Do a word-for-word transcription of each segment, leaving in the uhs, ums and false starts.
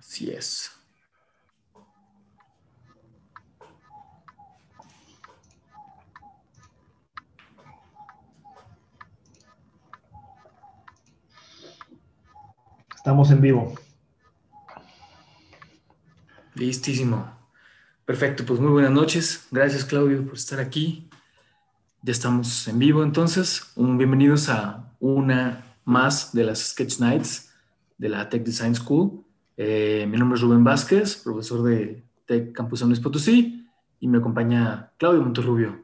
Así es. Estamos en vivo. Listísimo. Perfecto, pues muy buenas noches. Gracias, Claudio, por estar aquí. Ya estamos en vivo, entonces. Un, bienvenidos a una más de las Sketch Nights de la Tech Design School. Eh, mi nombre es Rubén Vázquez, profesor de Tech Campus San Luis Potosí, y me acompaña Claudio Monterrubio.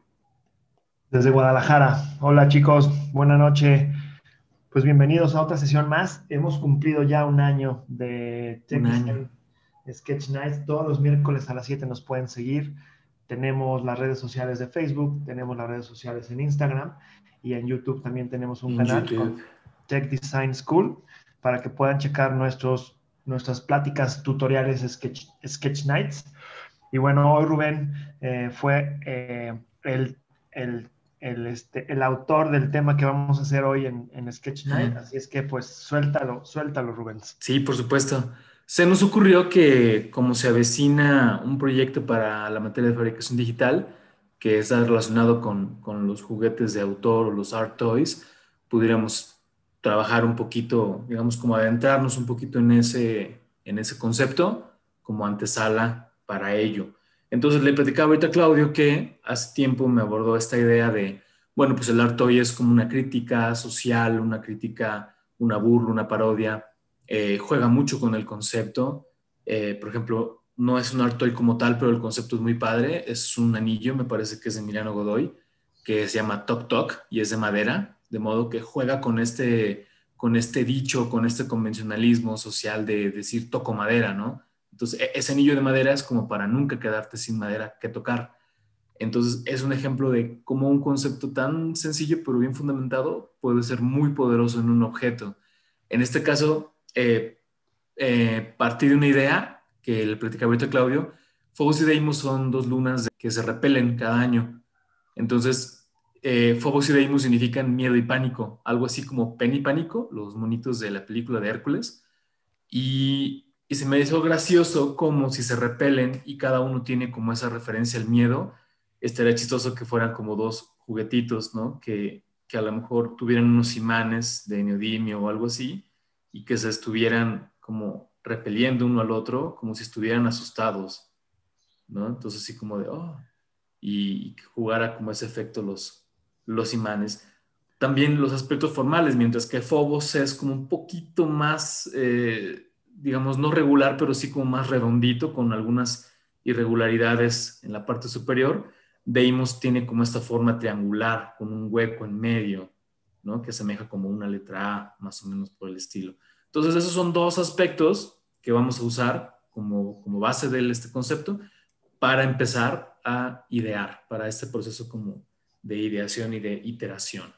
Desde Guadalajara. Hola chicos, buena noche. Pues bienvenidos a otra sesión más. Hemos cumplido ya un año de Tech Un año. Design Sketch Nights. Todos los miércoles a las siete nos pueden seguir. Tenemos las redes sociales de Facebook, tenemos las redes sociales en Instagram y en YouTube también tenemos un En canal YouTube. con Tech Design School para que puedan checar nuestros, nuestras pláticas tutoriales Sketch, Sketch Nights. Y bueno, hoy Rubén eh, fue eh, el, el, el, este, el autor del tema que vamos a hacer hoy en, en Sketch Night, así es que pues suéltalo, suéltalo Rubén. Sí, por supuesto. Se nos ocurrió que como se avecina un proyecto para la materia de fabricación digital, que está relacionado con, con los juguetes de autor o los art toys, pudiéramos trabajar un poquito, digamos, como adentrarnos un poquito en ese, en ese concepto como antesala para ello. Entonces le platicaba ahorita a Claudio que hace tiempo me abordó esta idea de, bueno, pues el art toy es como una crítica social, una crítica, una burla, una parodia, eh, juega mucho con el concepto. Eh, por ejemplo, no es un art toy como tal, pero el concepto es muy padre. Es un anillo, me parece que es de Emiliano Godoy, que se llama Toc Toc y es de madera, de modo que juega con este, con este dicho, con este convencionalismo social de decir toco madera, ¿no? Entonces, e- ese anillo de madera es como para nunca quedarte sin madera que tocar. Entonces, es un ejemplo de cómo un concepto tan sencillo pero bien fundamentado puede ser muy poderoso en un objeto. En este caso, eh, eh, partí de una idea que le platicaba ahorita a Claudio. Phobos y Deimos son dos lunas que se repelen cada año. Entonces, eh, Phobos y Deimos significan miedo y pánico, algo así como Penny y Pánico, los monitos de la película de Hércules. Y, y se me hizo gracioso como si se repelen y cada uno tiene como esa referencia al miedo. Estaría chistoso que fueran como dos juguetitos, ¿no? Que, que a lo mejor tuvieran unos imanes de neodimio o algo así y que se estuvieran como repeliendo uno al otro, como si estuvieran asustados, ¿no? Entonces así como de, oh, y, y que jugara como ese efecto los, los imanes. También los aspectos formales, mientras que Phobos es como un poquito más, eh, digamos, no regular, pero sí como más redondito, con algunas irregularidades en la parte superior. Deimos tiene como esta forma triangular, con un hueco en medio, ¿no? Que asemeja como una letra A, más o menos por el estilo. Entonces, esos son dos aspectos que vamos a usar como, como base de este concepto para empezar a idear, para este proceso como de ideación y de iteración.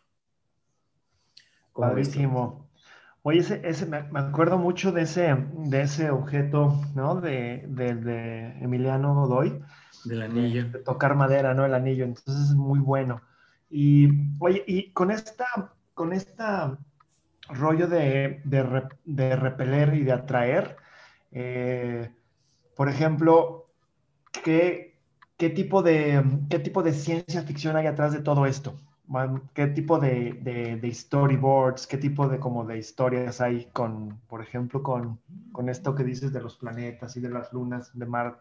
¿Cómo ves, Claudio? Padrísimo. Oye, ese, ese, me, me acuerdo mucho de ese, de ese objeto, ¿no? De, de, de Emiliano Godoy, Del de, anillo. de tocar madera, ¿no? El anillo. Entonces es muy bueno. Y, oye, y con esta, con esta rollo de, de, re- de repeler y de atraer. Eh, por ejemplo, ¿qué, qué tipo de, qué tipo de ciencia ficción hay atrás de todo esto? Man, ¿qué tipo de, de- de storyboards, qué tipo de, como de historias hay con, por ejemplo, con, con esto que dices de los planetas y de las lunas de Marte?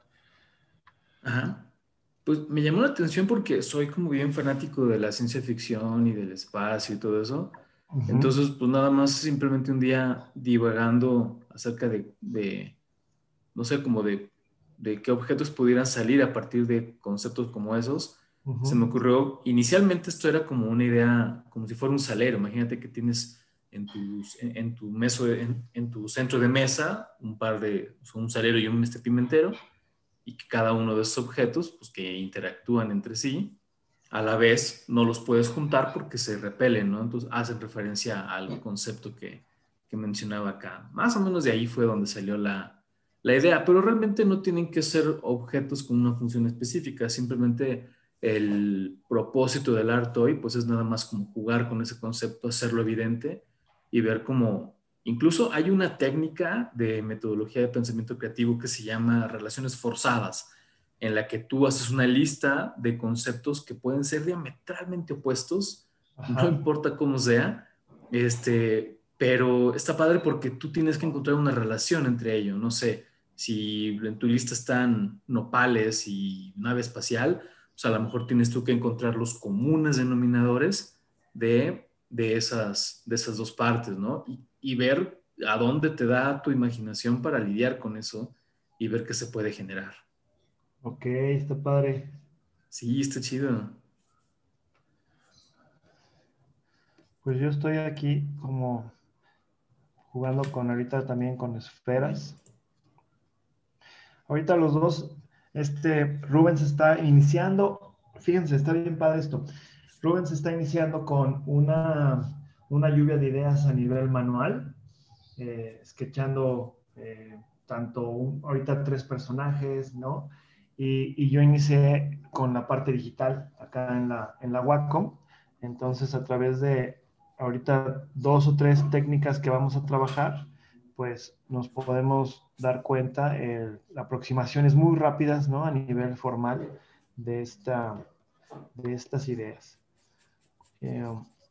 Ajá. Pues me llamó la atención porque soy como bien fanático de la ciencia ficción y del espacio y todo eso. Ujú. Entonces, pues nada más simplemente un día divagando acerca de, de no sé, como de, de qué objetos pudieran salir a partir de conceptos como esos, se me Ujú. ocurrió, inicialmente esto era como una idea, como si fuera un salero. Imagínate que tienes en, tus, en, en tu meso, en, en, tu centro de mesa un par de, un salero y un este pimentero, y que cada uno de esos objetos, pues que interactúan entre sí, a la vez no los puedes juntar porque se repelen, ¿no? Entonces hacen referencia al concepto que, que mencionaba acá. Más o menos de ahí fue donde salió la, la idea, pero realmente no tienen que ser objetos con una función específica, simplemente el propósito del art toy pues es nada más como jugar con ese concepto, hacerlo evidente y ver cómo, Incluso hay una técnica de metodología de pensamiento creativo que se llama relaciones forzadas, en la que tú haces una lista de conceptos que pueden ser diametralmente opuestos, no Ajá. importa cómo sea, este, pero está padre porque tú tienes que encontrar una relación entre ellos. No sé, si en tu lista están nopales y nave espacial, pues a lo mejor tienes tú que encontrar los comunes denominadores de, de esas, de esas dos partes, ¿no? Y, y ver a dónde te da tu imaginación para lidiar con eso y ver qué se puede generar. Ok, está padre. Sí, está chido. Pues yo estoy aquí como jugando con ahorita también con esferas. Ahorita los dos, este, Rubén se está iniciando, fíjense, está bien padre esto. Rubén se está iniciando con una, una lluvia de ideas a nivel manual, eh, sketchando eh, tanto un- ahorita tres personajes, ¿no? Y, y yo inicié con la parte digital acá en la, en la Wacom. Entonces, a través de ahorita dos o tres técnicas que vamos a trabajar, pues nos podemos dar cuenta, eh, aproximaciones muy rápidas, ¿no? A nivel formal de, esta, de estas ideas. Eh,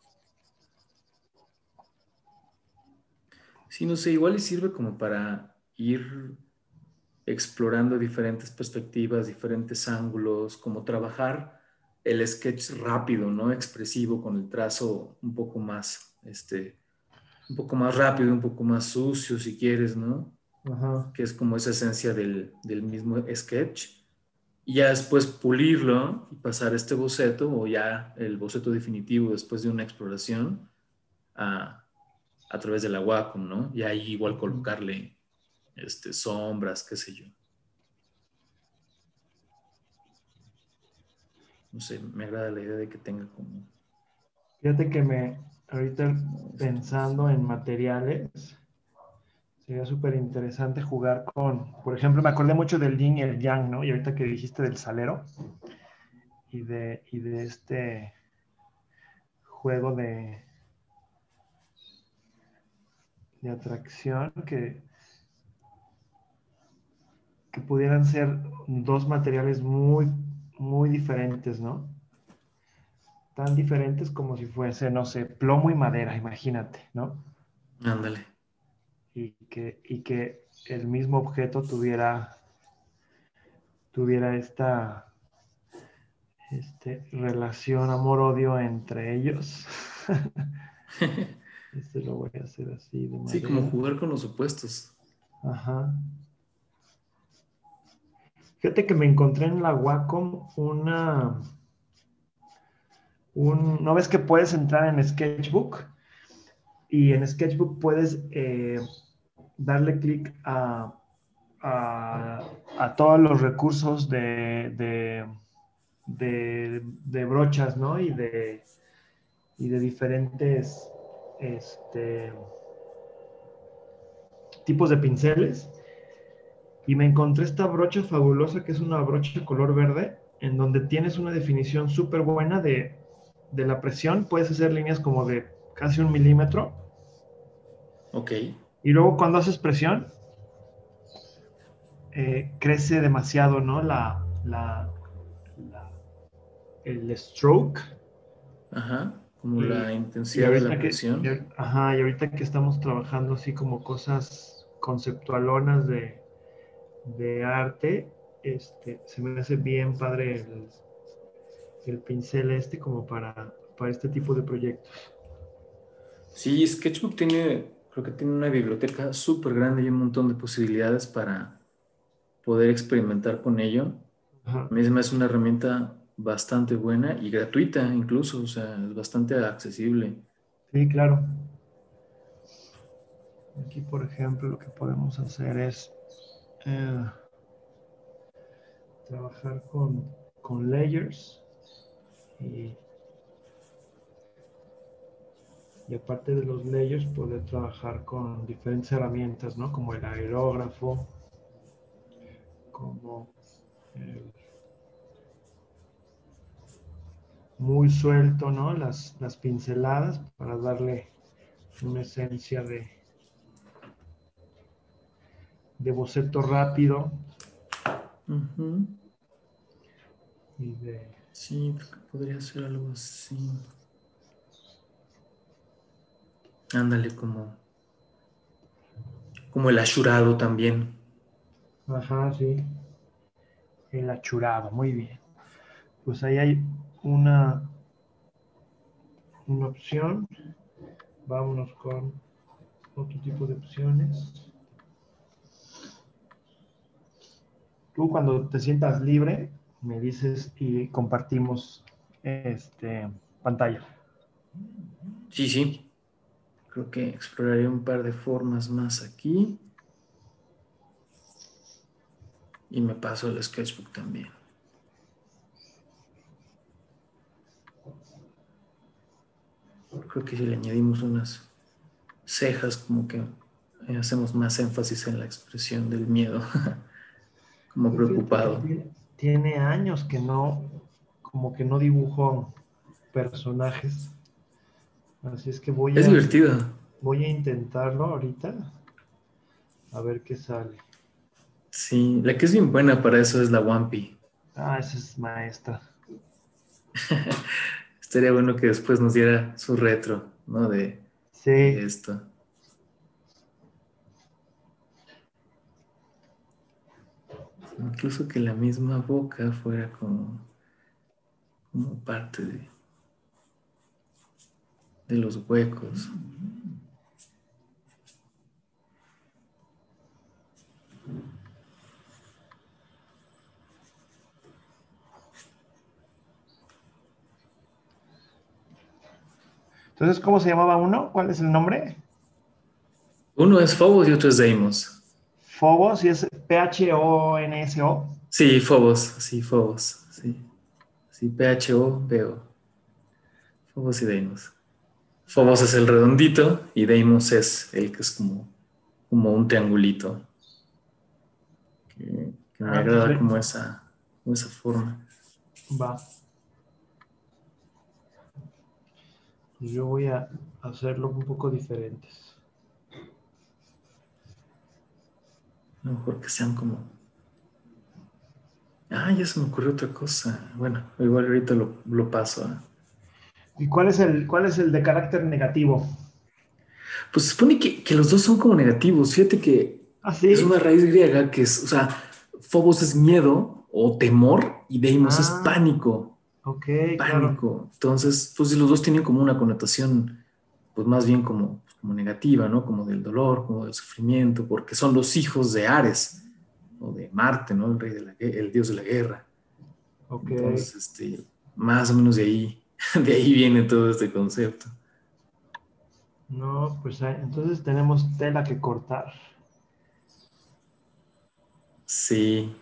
Sí, no sé, igual y sirve como para ir explorando diferentes perspectivas, diferentes ángulos, como trabajar el sketch rápido, ¿no? Expresivo, con el trazo un poco más, este, un poco más rápido, un poco más sucio, si quieres, ¿no? ajá. Que es como esa esencia del, del mismo sketch. Y ya después pulirlo y pasar este boceto o ya el boceto definitivo después de una exploración a, a través de la Wacom, ¿no? Y ahí igual colocarle este, sombras, qué sé yo. No sé, me agrada la idea de que tenga como, Fíjate que me, ahorita como estos. pensando en materiales, sería súper interesante jugar con, por ejemplo, me acordé mucho del yin y el yang, ¿no? Y ahorita que dijiste del salero y de, y de este juego de, de atracción, que, que pudieran ser dos materiales muy, muy diferentes, ¿no? Tan diferentes como si fuese, no sé, plomo y madera, imagínate, ¿no? Ándale. Y que, y que el mismo objeto tuviera, tuviera esta este, relación amor-odio entre ellos. Este lo voy a hacer así de Sí, como madera. jugar con los opuestos. Ajá. Fíjate que me encontré en la Wacom una, un, ¿no ves que puedes entrar en Sketchbook? Y en Sketchbook puedes eh, darle clic a, a, a, todos los recursos de, de, de, de brochas, ¿no? Y de, y de diferentes este, tipos de pinceles. Y me encontré esta brocha fabulosa que es una brocha color verde, en donde tienes una definición súper buena de, de la presión. Puedes hacer líneas como de casi un milímetro. Ok. Y luego cuando haces presión, eh, crece demasiado, ¿no? La, la, la, el stroke. Ajá. Como Y, la y, intensidad de la ahorita que, y, presión. ajá, y ahorita que estamos trabajando así como cosas conceptualonas de, de arte, este, se me hace bien padre el, el pincel este como para, para este tipo de proyectos. Sí, Sketchbook tiene, creo que tiene una biblioteca súper grande y un montón de posibilidades para poder experimentar con ello. Ajá. A mí se me hace una herramienta bastante buena y gratuita incluso, o sea, es bastante accesible. Sí, claro. Aquí, por ejemplo, lo que podemos hacer es eh, trabajar con, con layers y, y aparte de los layers poder trabajar con diferentes herramientas, ¿no? Como el aerógrafo, como el muy suelto, ¿no? Las, las pinceladas para darle una esencia de, de boceto rápido Ujú. y de... Sí, creo que podría ser algo así. Ándale, como, como el ashurado también. Ajá, sí, el achurado, muy bien. Pues ahí hay una, una opción. Vámonos con otro tipo de opciones. Tú cuando te sientas libre, me dices y compartimos este, pantalla. Sí, sí. Creo que exploraré un par de formas más aquí. Y me paso el sketchbook también. Creo que si le añadimos unas cejas, como que eh, hacemos más énfasis en la expresión del miedo, como Yo fíjate que preocupado. tiene, tiene años que no, como que no dibujo personajes. Así es que voy Es a, divertido. voy a intentarlo ahorita, a ver qué sale. Sí, la que es bien buena para eso es la Wampi. Ah, esa es maestra. Estaría bueno que después nos diera su retro, ¿no? De, de Sí, esto. Incluso que la misma boca fuera como, como parte de, de los huecos. entonces, ¿cómo se llamaba uno? ¿Cuál es el nombre? Uno es Phobos y otro es Deimos. Phobos y es P H O N S O. Sí, Phobos, sí, Phobos, sí. Sí, P H O, V O. Phobos y Deimos. Ah, Phobos es ok. el redondito y Deimos es el que es como, como un triangulito. Que, que me Ah, pues agrada eh, como esa, como esa forma. va. Pues yo voy a hacerlo un poco diferentes. A lo mejor que sean como. Ah, ya se me ocurrió otra cosa. Bueno, igual ahorita lo, lo paso. ¿Eh? ¿Y cuál es el, cuál es el de carácter negativo? Pues se supone que, que los dos son como negativos. Fíjate que Ah, es una sí. raíz griega que es, o sea, Phobos es miedo o temor y Deimos es Ah, pánico. ok, claro. Pánico. Entonces, pues sí, los dos tienen como una connotación, pues más bien como, pues, como negativa, ¿no? Como del dolor, como del sufrimiento, porque son los hijos de Ares o de Marte, ¿no? El rey de la, gue- el dios de la guerra. Ok. Entonces, este, más o menos de ahí, de ahí viene todo este concepto. No, pues ah, entonces tenemos tela que cortar. Sí,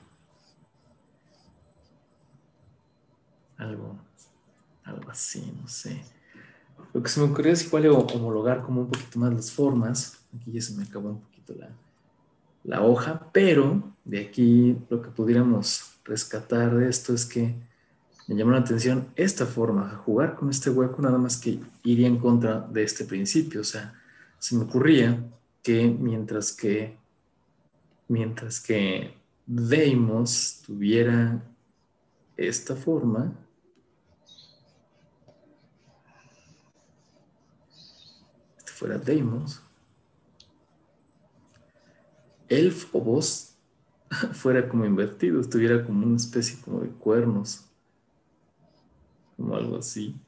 algo, algo así, no sé. Lo que se me ocurrió es igual homologar como un poquito más las formas. Aquí ya se me acabó un poquito la, la hoja, pero de aquí lo que pudiéramos rescatar de esto es que me llamó la atención esta forma, jugar con este hueco nada más que iría en contra de este principio. O sea, se me ocurría que mientras que, mientras que Deimos tuviera esta forma, este fuera Deimos, el Phobos fuera como invertido, estuviera como una especie como de cuernos, como algo así,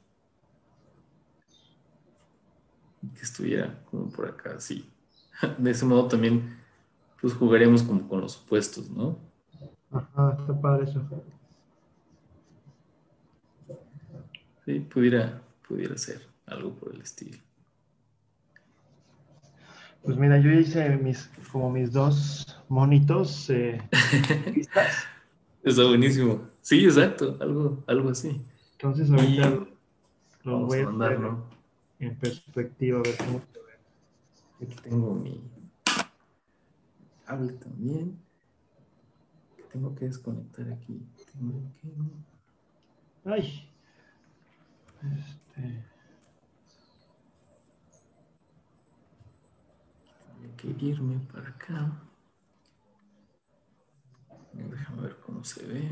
y que estuviera como por acá así. De ese modo también pues jugaremos como con los opuestos, ¿no? Ajá, está padre eso. Sí, pudiera, pudiera ser algo por el estilo. Pues mira, yo ya hice mis, como mis dos monitos eh, listas. Está buenísimo. Sí, exacto, algo, algo así. Entonces ahorita Y los, los vamos voy a a poner mandarlo. en perspectiva, a ver cómo se ven. Aquí tengo mi cable también, que tengo que desconectar aquí. Tengo que, Ay, este, tengo que irme para acá. no se ve.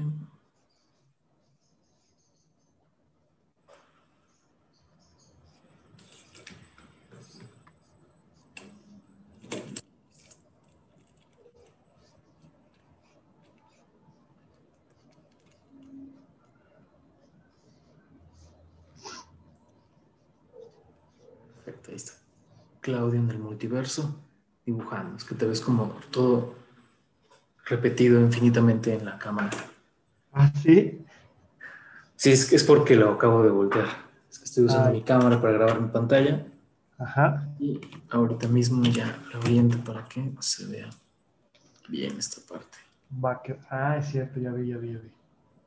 Perfecto, ahí está. Claudia en el multiverso dibujando. Es que te ves como todo repetido infinitamente en la cámara. Ah, sí. Sí, es, es porque lo acabo de voltear. Es que estoy usando Ay, mi cámara para grabar mi pantalla ajá. y ahorita mismo ya la oriento para que se vea bien esta parte. Va que... Ah, es cierto, ya vi, ya vi, ya vi.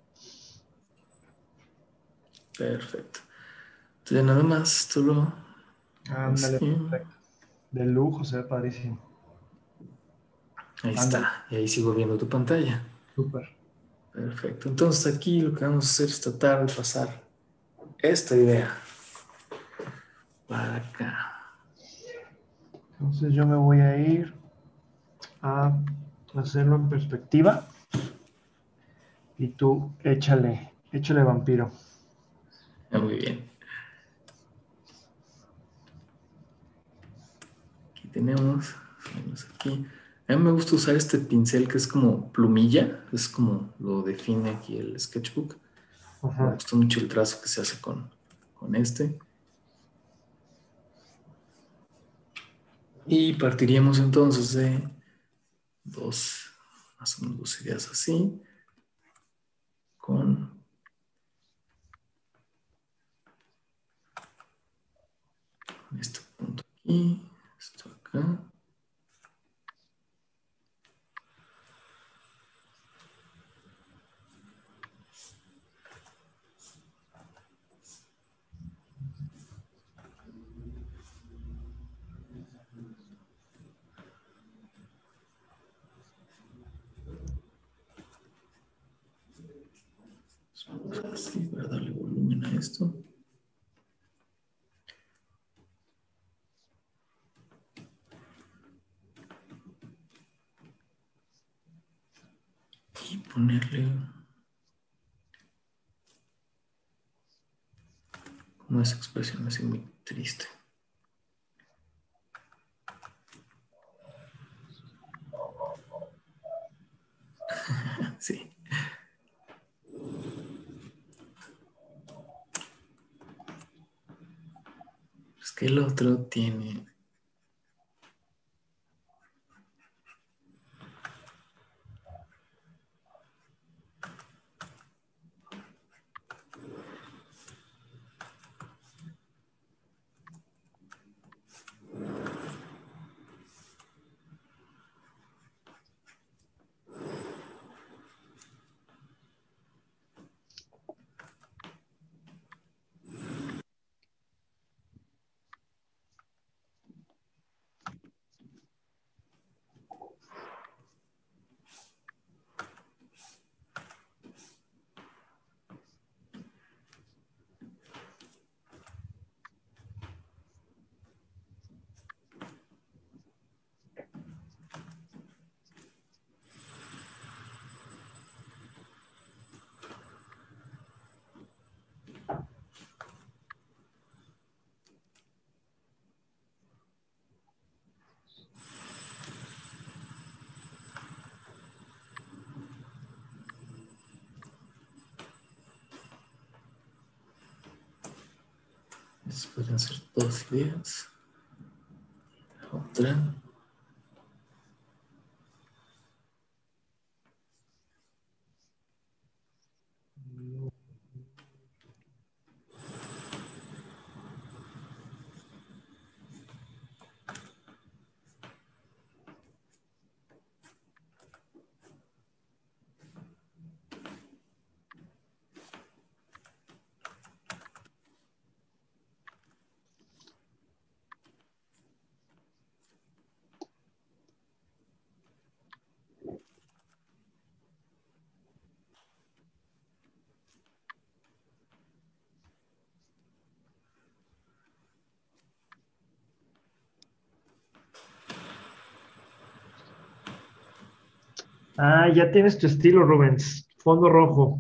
Perfecto. Entonces nada más, esto lo Ándale, así. perfecto. De lujo, se ve padrísimo. Ahí Ándale, está. Y ahí sigo viendo tu pantalla. súper. Perfecto. Entonces aquí lo que vamos a hacer es tratar de pasar esta idea para acá. Entonces yo me voy a ir a hacerlo en perspectiva y tú échale, échale vampiro. Ah, muy bien. Aquí tenemos, vamos aquí. A mí me gusta usar este pincel que es como plumilla, es como lo define aquí el sketchbook. Me Ajá. gusta mucho el trazo que se hace con, con este. Y partiríamos entonces de dos, más o menos dos ideas así, con este punto aquí, esto acá. Así para darle volumen a esto. Y ponerle como esa expresión así muy triste. Sí. Es que el otro tiene. Esas pueden ser dos ideas. Otra. Ah, ya tienes tu estilo, Rubens. Fondo rojo.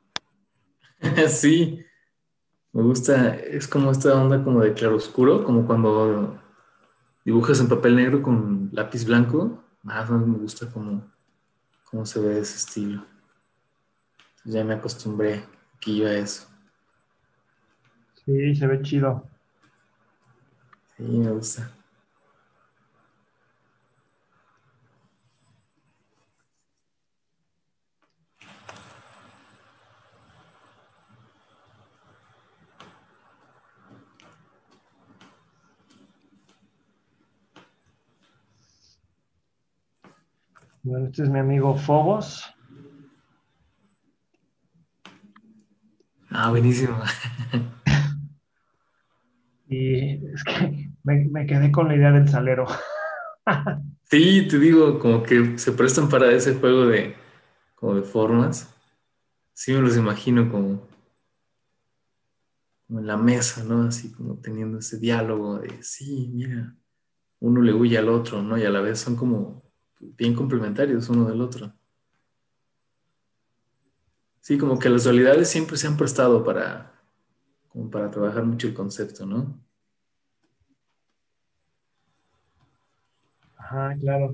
Sí, me gusta, es como esta onda como de claroscuro, como cuando dibujas en papel negro con lápiz blanco. Más me gusta como cómo se ve ese estilo. Entonces ya me acostumbré aquí yo a eso. Sí, se ve chido. Sí, me gusta. Bueno, este es mi amigo Fobos. Ah, Y, buenísimo. y es que me, me quedé con la idea del salero. Sí, te digo, como que se prestan para ese juego de, como de formas. Sí, me los imagino como, como en la mesa, ¿no? Así como teniendo ese diálogo de, sí, mira, uno le huye al otro, ¿no? Y a la vez son como bien complementarios uno del otro. Sí, como que las dualidades siempre se han prestado para, como para trabajar mucho el concepto, ¿no? Ajá, claro.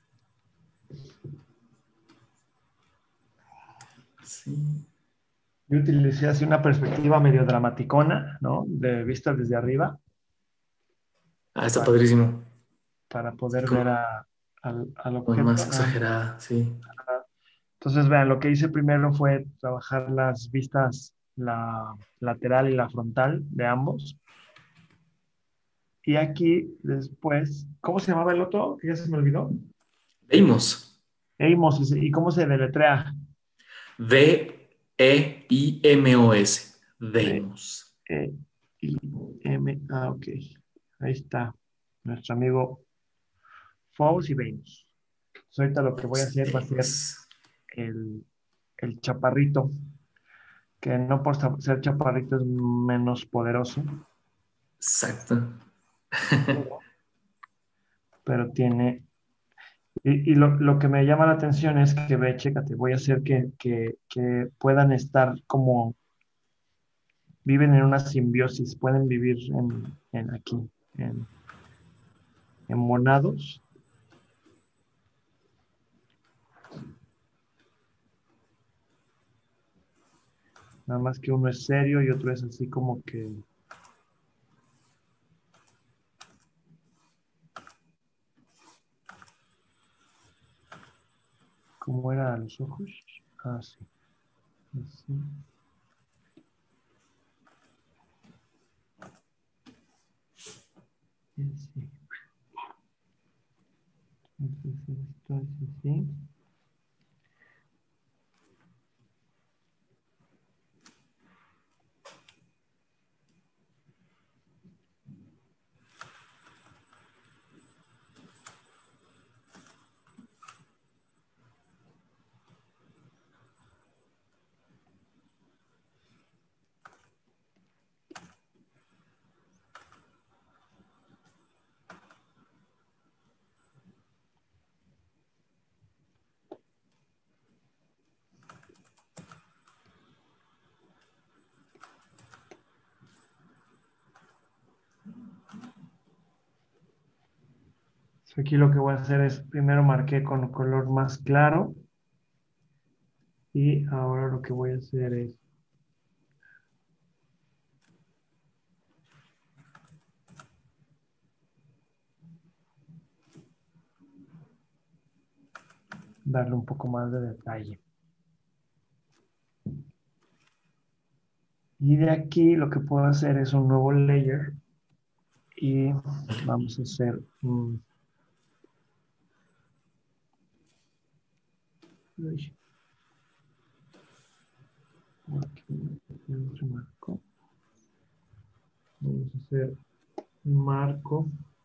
Sí. Yo utilicé así una perspectiva medio dramaticona, ¿no? De vista desde arriba, Ah, está para, padrísimo. para Sí, poder ver como, a- al, al como objeto. más Ah, exagerada, sí. ajá. Entonces, vean, lo que hice primero fue trabajar las vistas, la lateral y la frontal de ambos. Y aquí después, ¿cómo se llamaba el otro? Que ya se me olvidó. Deimos. Eimos, ¿y se- y cómo se deletrea? D-E-I-M-O-S. D, Deimos. E, I, M, ah, ok. Ahí está, nuestro amigo Fous y Venus. Entonces, ahorita lo que voy a Deimos. hacer va a ser Deimos. el, el chaparrito, que no por sa- ser chaparrito es menos poderoso, Exacto. pero, pero tiene. Y, y lo, lo que me llama la atención es que, ve, chécate, voy a hacer que, que, que puedan estar como, viven en una simbiosis, pueden vivir en, en aquí, en, en monados. Nada más que uno es serio y otro es así como que, ¿cómo era los ojos? Ah, sí. Así, así. Entonces esto es así. So, aquí lo que voy a hacer es, primero marqué con color más claro y ahora lo que voy a hacer es darle un poco más de detalle. Y de aquí lo que puedo hacer es un nuevo layer y vamos a hacer un, uy, aquí, otro marco. Vamos a hacer un marco.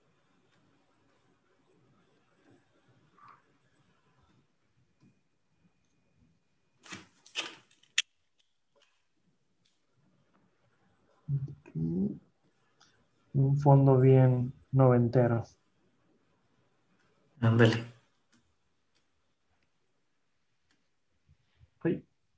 Aquí, un fondo bien noventero. Ándale. Uy.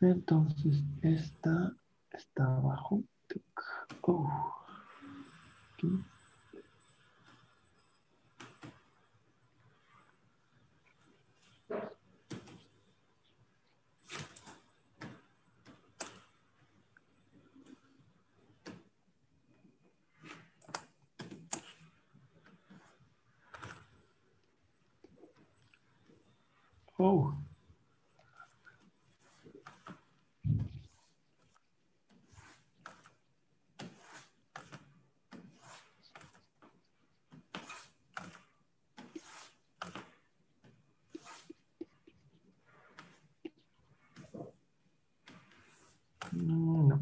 Entonces, esta está abajo. Oh, aquí. Oh. No.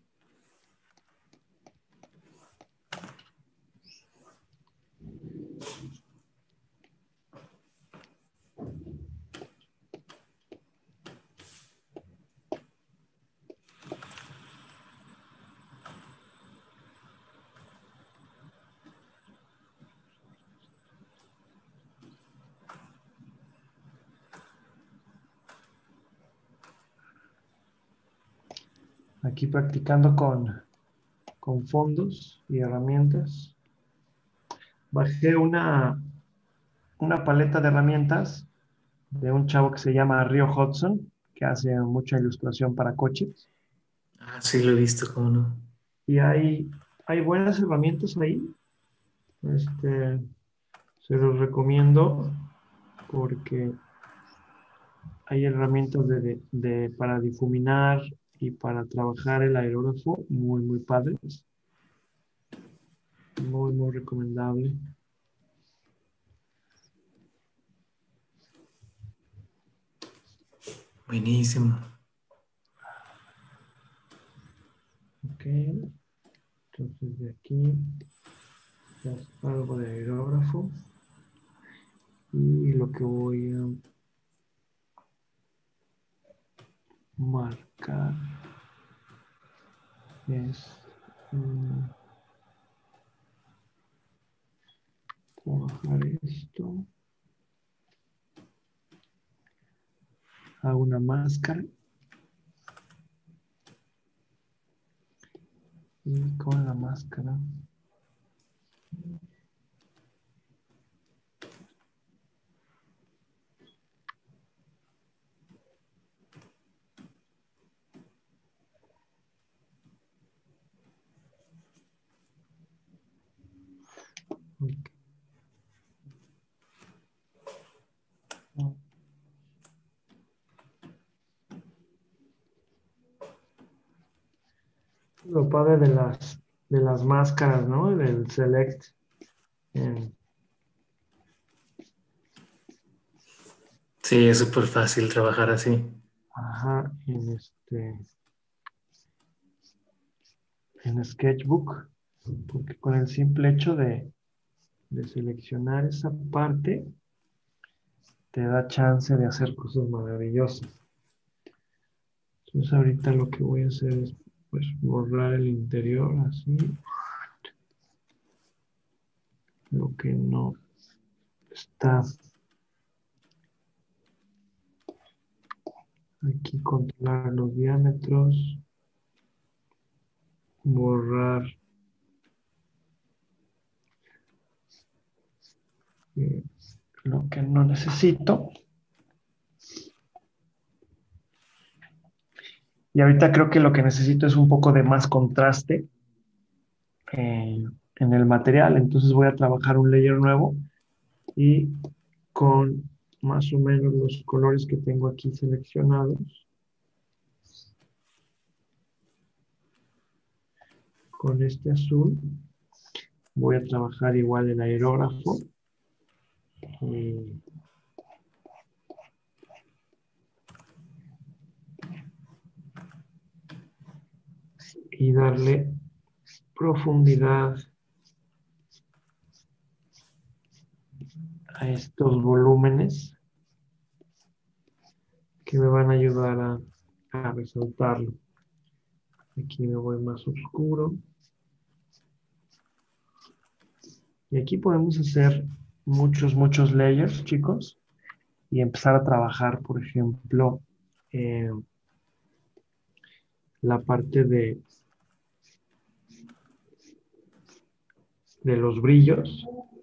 Aquí practicando con, con fondos y herramientas. Bajé una, una paleta de herramientas de un chavo que se llama Río Hudson, que hace mucha ilustración para coches. Ah, sí, lo he visto, cómo no. Y hay, hay buenas herramientas ahí. Este, se los recomiendo porque hay herramientas de, de- de- para difuminar y para trabajar el aerógrafo muy, muy padres. Muy, muy recomendable. Buenísimo. Ok, entonces de aquí ya es algo de aerógrafo. Y lo que voy a marcar es mm, trabajar esto. Hago una máscara y con la máscara lo padre de las, de las máscaras, ¿no? Del Select. En, Sí, es súper fácil trabajar así. ajá, en este, en Sketchbook, porque con el simple hecho de, de seleccionar esa parte, te da chance de hacer cosas maravillosas. Entonces ahorita lo que voy a hacer es pues borrar el interior así, lo que no está aquí, controlar los diámetros, borrar eh, lo que no necesito. Y ahorita creo que lo que necesito es un poco de más contraste eh, en el material. Entonces voy a trabajar un layer nuevo y con más o menos los colores que tengo aquí seleccionados. Con este azul voy a trabajar igual el aerógrafo y, y darle profundidad a estos volúmenes que me van a ayudar a, a resaltarlo. Aquí me voy más oscuro. Y aquí podemos hacer muchos, muchos layers, chicos, y empezar a trabajar, por ejemplo, eh, la parte de, de los brillos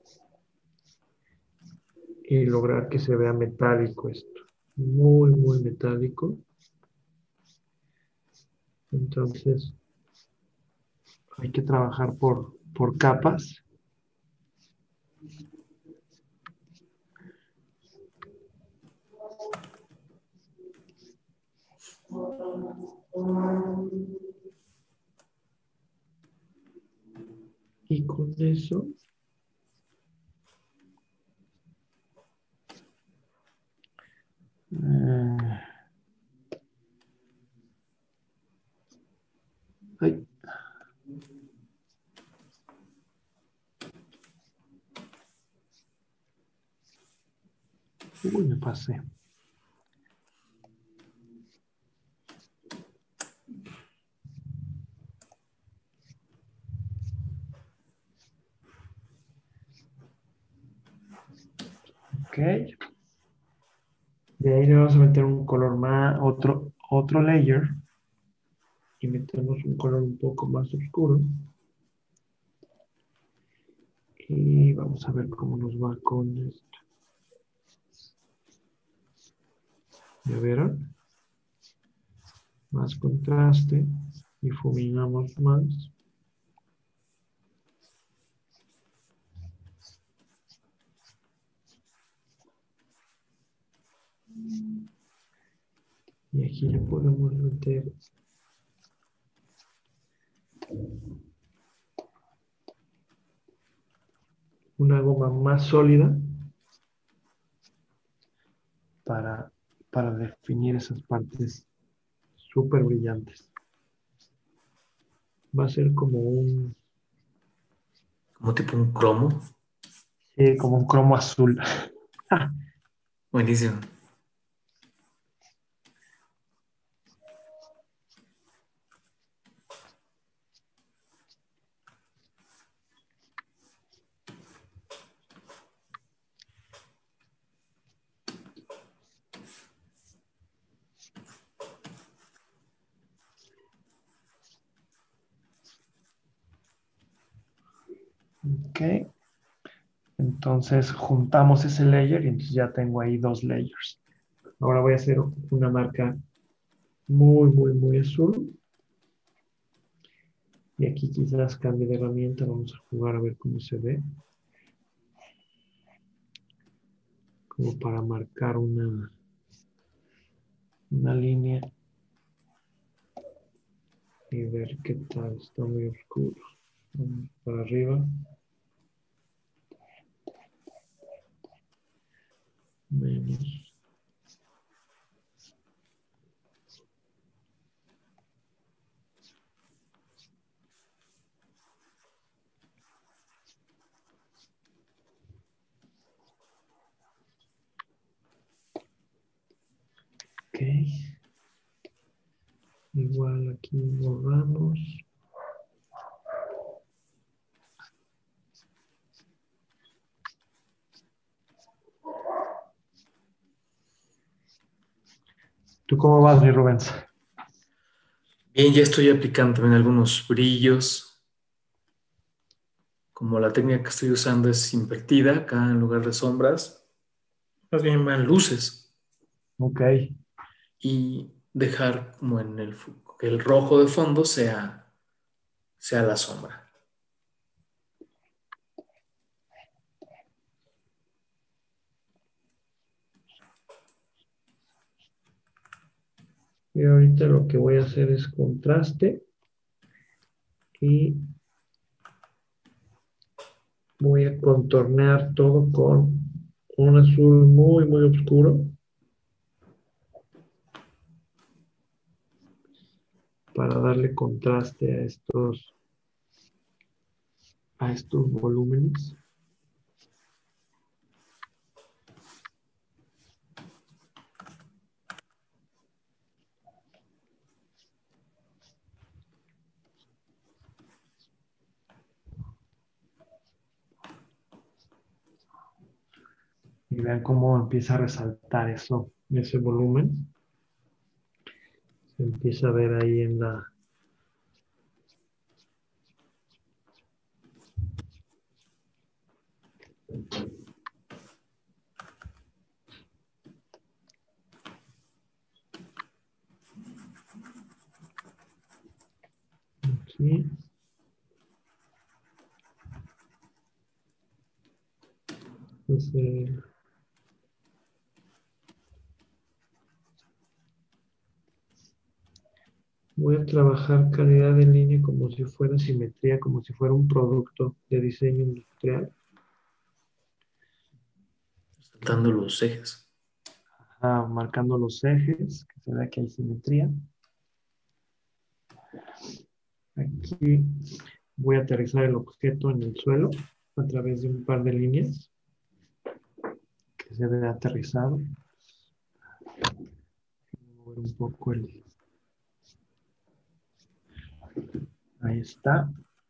y lograr que se vea metálico esto. Muy, muy metálico. Entonces, hay que trabajar por, por capas. Y con eso eh, ay, uy, me pasé. Ok. De ahí le vamos a meter un color más, otro, otro layer. Y metemos un color un poco más oscuro. Y vamos a ver cómo nos va con esto. ¿Ya vieron? Más contraste. Difuminamos más. Y aquí le podemos meter una goma más sólida para, para definir esas partes súper brillantes. Va a ser como un, Como tipo un cromo. sí, como un cromo azul. Buenísimo. Ok. Entonces juntamos ese layer y entonces ya tengo ahí dos layers. Ahora voy a hacer una marca muy, muy, muy azul. Y aquí quizás cambie de herramienta. Vamos a jugar a ver cómo se ve. Como para marcar una, una línea y ver qué tal. Está muy oscuro. Vamos para arriba. Menos. Ok. Igual aquí borramos. ¿Tú cómo vas, mi Rubens? Bien, ya estoy aplicando también algunos brillos. Como la técnica que estoy usando es invertida, acá en lugar de sombras, más bien van luces. Ok. Y dejar como en el, fu- que el rojo de fondo sea, sea la sombra. Y ahorita lo que voy a hacer es contraste y voy a contornear todo con un azul muy, muy oscuro para darle contraste a estos, a estos volúmenes. Y vean cómo empieza a resaltar eso, ese volumen. Se empieza a ver ahí en la, aquí. Entonces, voy a trabajar calidad de línea como si fuera simetría, como si fuera un producto de diseño industrial. Saltando los ejes. Ah, marcando los ejes, que se vea que hay simetría. Aquí voy a aterrizar el objeto en el suelo a través de un par de líneas que se vea aterrizado. Voy a mover un poco el... Ahí está.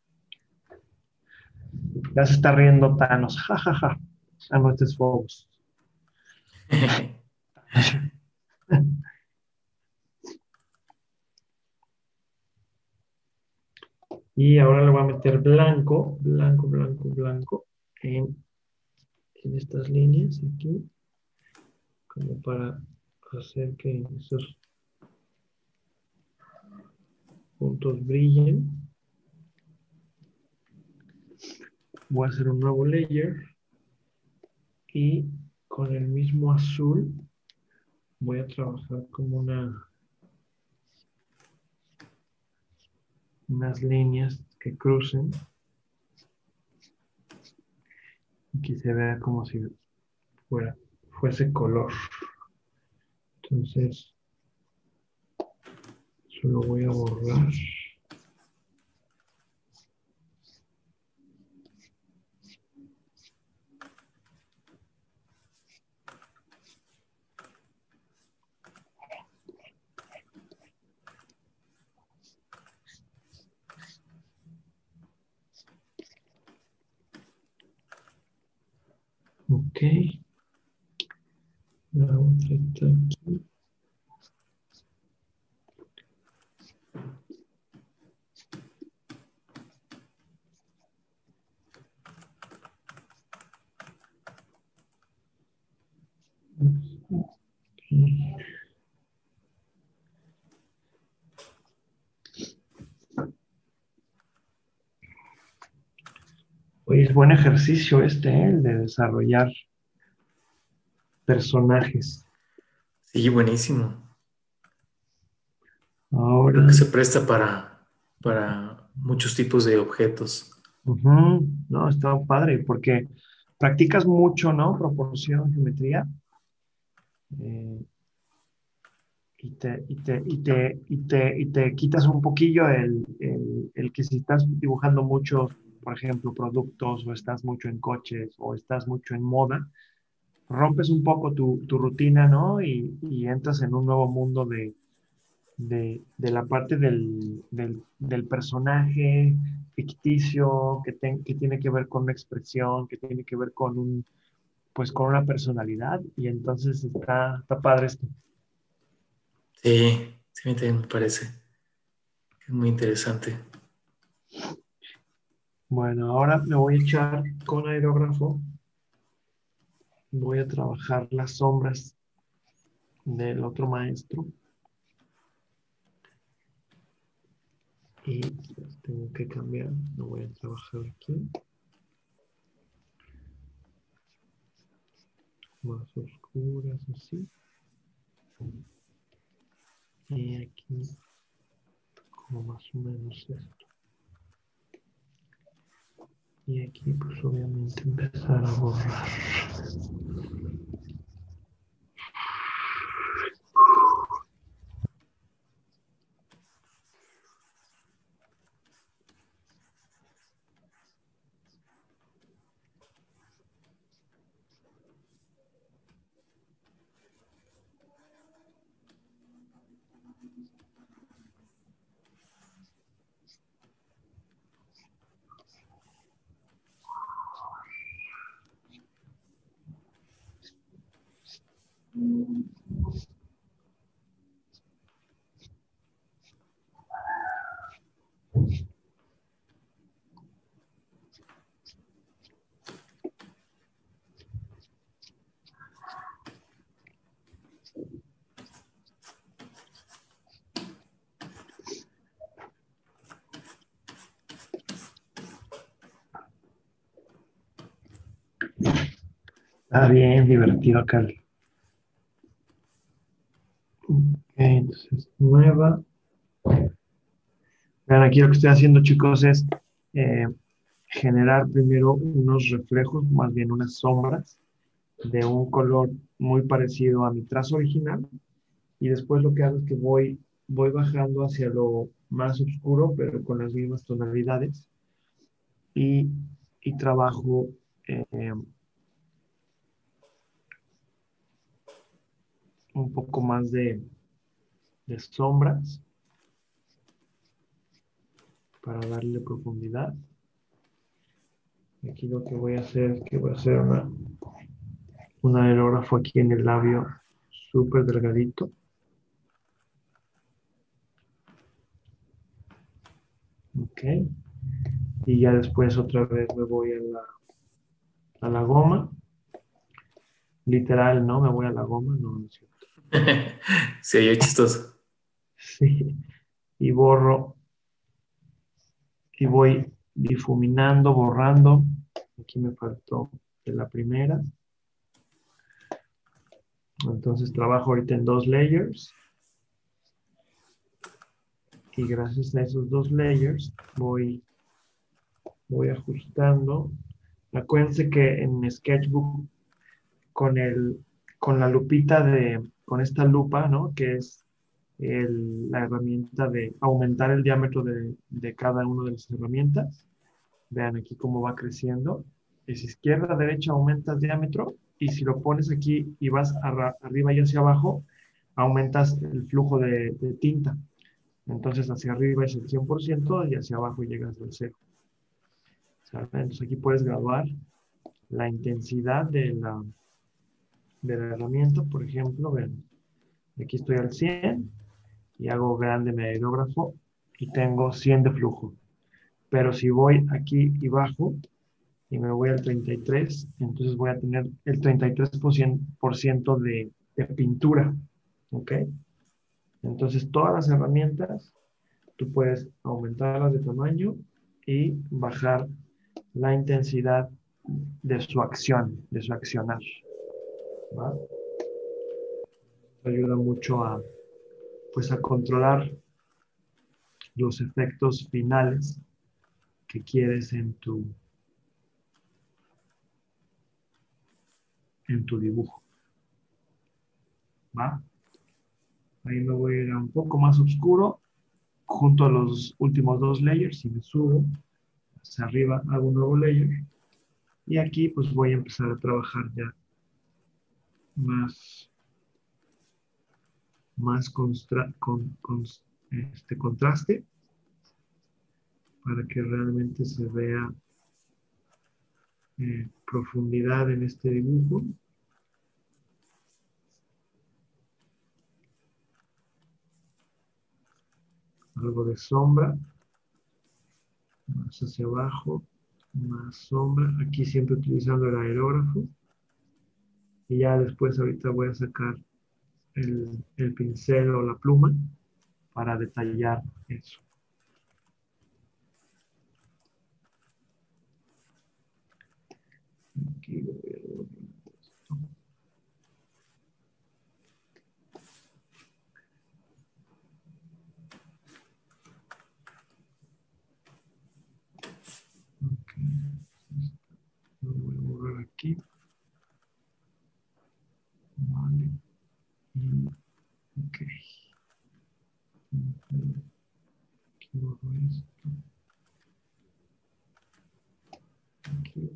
Ya se está riendo Thanos. Ja, ja, ja. Ah, no, este es Phobos. Y ahora le voy a meter blanco, blanco, blanco, blanco en, en estas líneas aquí, como para hacer que esos puntos brillen. Voy a hacer un nuevo layer y con el mismo azul voy a trabajar como una, unas líneas que crucen y que se vea como si fuera, fuese color. Entonces, solo voy a borrar. Ok. La otra está aquí. Oye, es buen ejercicio este, ¿eh? El de desarrollar personajes. Sí, buenísimo. Creo que Ahora, se presta para, para muchos tipos de objetos. ujú, no, está padre porque practicas mucho, ¿no? Proporción, geometría. eh, y te, y te, y te, y te, y te quitas un poquillo el, el, el que si estás dibujando mucho, por ejemplo, productos, o estás mucho en coches, o estás mucho en moda, rompes un poco tu, tu rutina, ¿no? Y, y entras en un nuevo mundo de, de, de la parte del, del, del personaje ficticio que, ten- que tiene que ver con una expresión, que tiene que ver con un, pues con una personalidad, y entonces está, está padre esto. Sí, sí, a mí también me parece. Es muy interesante. Bueno, ahora me voy a echar con aerógrafo, voy a trabajar las sombras del otro maestro y las tengo que cambiar, lo voy a trabajar aquí, más oscuras así, y aquí como más o menos esto. Y aquí pues obviamente empezar a borrar. Está bien divertido acá. Ok, entonces, nueva. Vean, aquí lo que estoy haciendo, chicos, es eh, generar primero unos reflejos, más bien unas sombras, de un color muy parecido a mi trazo original. Y después lo que hago es que voy, voy bajando hacia lo más oscuro, pero con las mismas tonalidades. Y, y trabajo eh, un poco más de, de sombras para darle profundidad. Aquí lo que voy a hacer es que voy a hacer una, un aerógrafo aquí en el labio súper delgadito. Ok. Y ya después otra vez me voy a la, a la goma. Literal, no, me voy a la goma, no, no es cierto. Sí, oye, chistoso. Sí. Y borro, y voy difuminando, borrando. Aquí me faltó de la primera. Entonces trabajo ahorita en dos layers. Y gracias a esos dos layers voy, voy ajustando. Acuérdense que en Sketchbook con el, con la lupita de, con esta lupa, ¿no? Que es el- la herramienta de aumentar el diámetro de, de cada una de las herramientas. Vean aquí cómo va creciendo. Es izquierda, derecha, aumentas diámetro. Y si lo pones aquí y vas arra- arriba y hacia abajo, aumentas el flujo de, de tinta. Entonces hacia arriba es el cien por ciento y hacia abajo llegas al cero. ¿Sale? Entonces aquí puedes graduar la intensidad de la, de la herramienta. Por ejemplo, ven, aquí estoy al cien y hago grande mi aerógrafo y tengo cien de flujo. Pero si voy aquí y bajo y me voy al treinta y tres, entonces voy a tener el treinta y tres por ciento de, de pintura. ¿Ok? Entonces todas las herramientas tú puedes aumentarlas de tamaño y bajar la intensidad de su acción, de su accionar. ¿Va? Ayuda mucho a, pues, a controlar los efectos finales que quieres en tu, en tu dibujo. ¿Va? Ahí me voy a ir a un poco más oscuro, junto a los últimos dos layers y me subo hacia arriba, hago un nuevo layer. Y aquí pues voy a empezar a trabajar ya más, más constra, con, con, este contraste para que realmente se vea eh, profundidad en este dibujo. Algo de sombra, más hacia abajo, más sombra. Aquí siempre utilizando el aerógrafo. Y ya después ahorita voy a sacar el, el pincel o la pluma para detallar eso. Aquí lo voy a borrar esto. Ok. Lo voy a borrar aquí. Vale. Y, ok. Aquí borro esto. Aquí.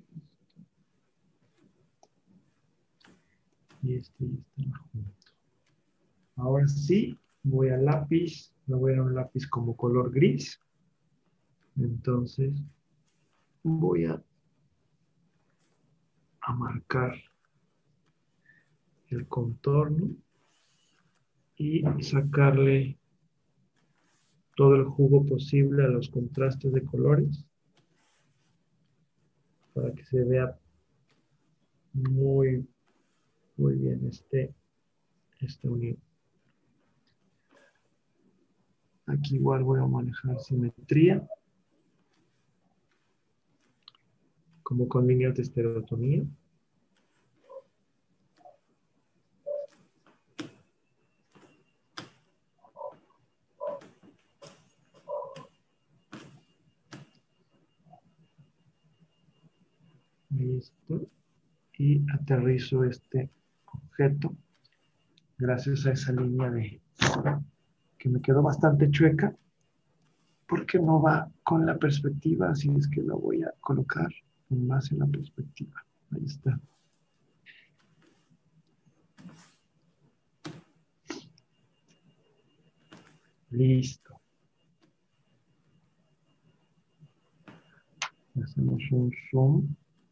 Y este ya está junto. Ahora sí, voy al lápiz. Me voy a un lápiz como color gris. Entonces, voy a, a marcar el contorno y sacarle todo el jugo posible a los contrastes de colores para que se vea muy, muy bien este, este unión. Aquí igual voy a manejar simetría, como con líneas de estereotomía. Listo. Y aterrizo este objeto gracias a esa línea de que me quedó bastante chueca porque no va con la perspectiva, así es que la voy a colocar más en la perspectiva. Ahí está. Listo. Hacemos un zoom.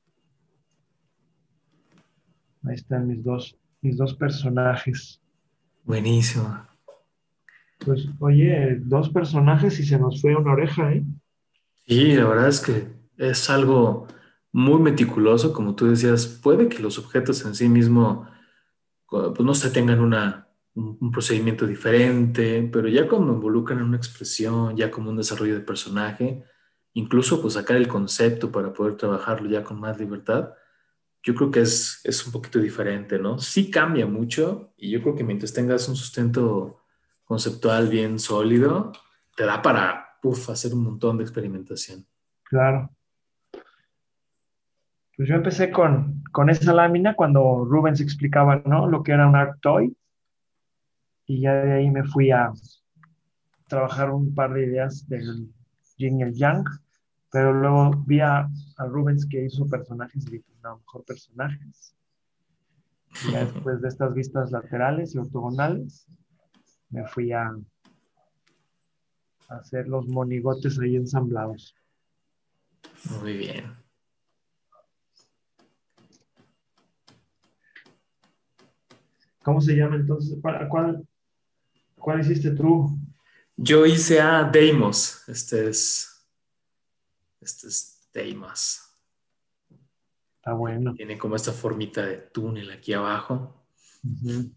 Ahí están mis dos, mis dos personajes. Buenísimo. Pues, oye, dos personajes y se nos fue una oreja, ¿eh? Y la verdad es que es algo muy meticuloso, como tú decías, puede que los objetos en sí mismo co- pues no se tengan una, un, un procedimiento diferente, pero ya cuando involucran una expresión, ya como un desarrollo de personaje, incluso pues sacar el concepto para poder trabajarlo ya con más libertad, yo creo que es, es un poquito diferente, ¿no? Sí cambia mucho y yo creo que mientras tengas un sustento conceptual bien sólido, te da para, uf, hacer un montón de experimentación. Claro. Pues yo empecé con, con esa lámina cuando Rubens explicaba, ¿no? Lo que era un art toy y ya de ahí me fui a trabajar un par de ideas del yin y el yang, pero luego vi a, a Rubens que hizo personajes y dije, no, mejor personajes. Y ya después de estas vistas laterales y ortogonales, me fui a, a hacer los monigotes ahí ensamblados. Muy bien. ¿Cómo se llama entonces? ¿Cuál, cuál, cuál hiciste tú? Yo hice a Deimos. Este es, este es Deimos. Está bueno. Tiene como esta formita de túnel aquí abajo. Ujú.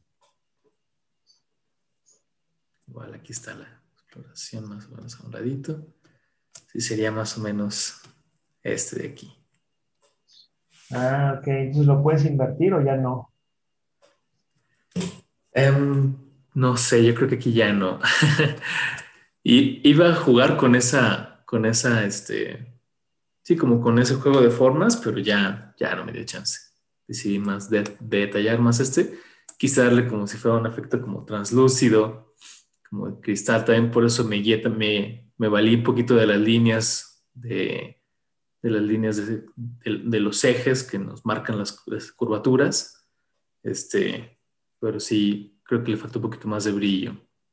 Igual aquí está la exploración más o menos a un ladito. Sí, sería más o menos este de aquí. Ah, ok. Entonces lo puedes invertir o ya no. Em, no sé, yo creo que aquí ya no. Y iba a jugar con esa, con esa, este, sí, como con ese juego de formas, pero ya, ya no me dio chance. Decidí más de, de detallar más este. Quise darle como si fuera un efecto como translúcido, como de cristal. También por eso me guié, me, me valí un poquito de las líneas de, de las líneas de, de- de los ejes que nos marcan las, las curvaturas. Este, pero sí, creo que le falta un poquito más de brillo.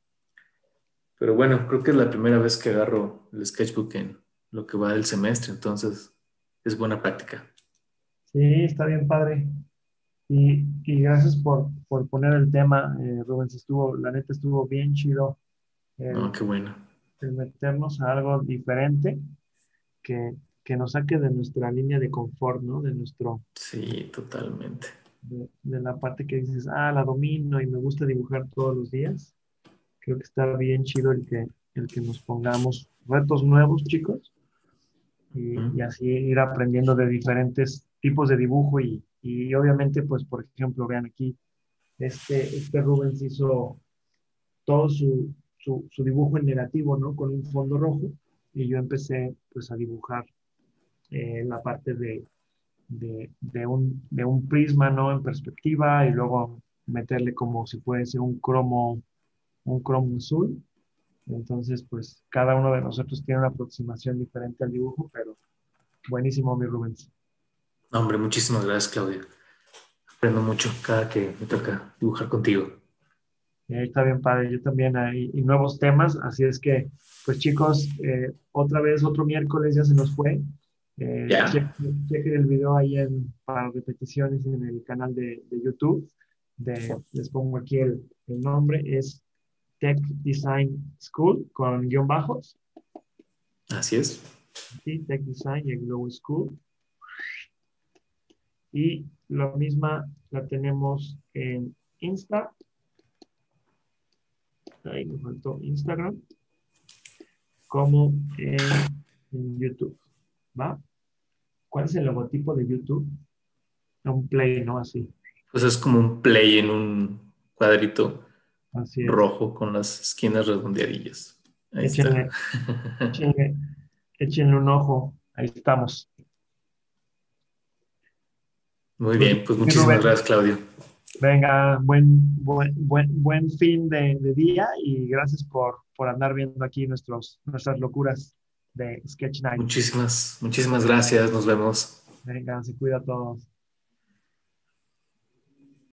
Pero bueno, creo que es la primera vez que agarro el sketchbook en lo que va del semestre, entonces es buena práctica. Sí, está bien padre. Y, y gracias por, por poner el tema, eh, Rubens. Estuvo, la neta estuvo bien chido No, el, qué bueno. el meternos a algo diferente que, que nos saque de nuestra línea de confort, ¿no? De nuestro, Sí, totalmente. de, de la parte que dices, ah, la domino y me gusta dibujar todos los días. Creo que está bien chido el que, el que nos pongamos retos nuevos, chicos, y, y ¿Mm? así ir aprendiendo de diferentes tipos de dibujo y, y obviamente, pues, por ejemplo, vean aquí, este, este Rubens hizo todo su, su, su dibujo en negativo, ¿no? Con un fondo rojo y yo empecé, pues, a dibujar eh, la parte de, de, de un, de un prisma, ¿no? En perspectiva y luego meterle como si fuese un cromo, un cromo azul. Entonces, pues cada uno de nosotros tiene una aproximación diferente al dibujo, pero buenísimo, mi Rubens. No, hombre, muchísimas gracias, Claudia. Aprendo mucho cada que me toca dibujar contigo. Eh, está bien padre, yo también hay y nuevos temas, así es que, pues chicos, eh, otra vez, otro miércoles ya se nos fue. Eh, Ya, chequen, chequen el video ahí en, para repeticiones en el canal de, de YouTube. De, les pongo aquí el, el nombre, es Tech Design School con guión bajos. así es. Sí, Tech Design y el Glow School. Y la misma la tenemos en Insta, ahí me faltó Instagram, como en, en YouTube, ¿va? ¿Cuál es el logotipo de YouTube? Un play, ¿no? Así, Pues es como un play en un cuadrito así es. rojo con las esquinas redondeadillas. Ahí está. Échenle, échenle, échenle un ojo, ahí estamos. Muy Pues, bien, pues mi muchísimas Rubén, gracias, Claudio. venga, buen, buen, buen, buen fin de, de día y gracias por, por andar viendo aquí nuestros, nuestras locuras de Sketch Night. Muchísimas, muchísimas gracias. Nos vemos. Venga, se cuida a todos.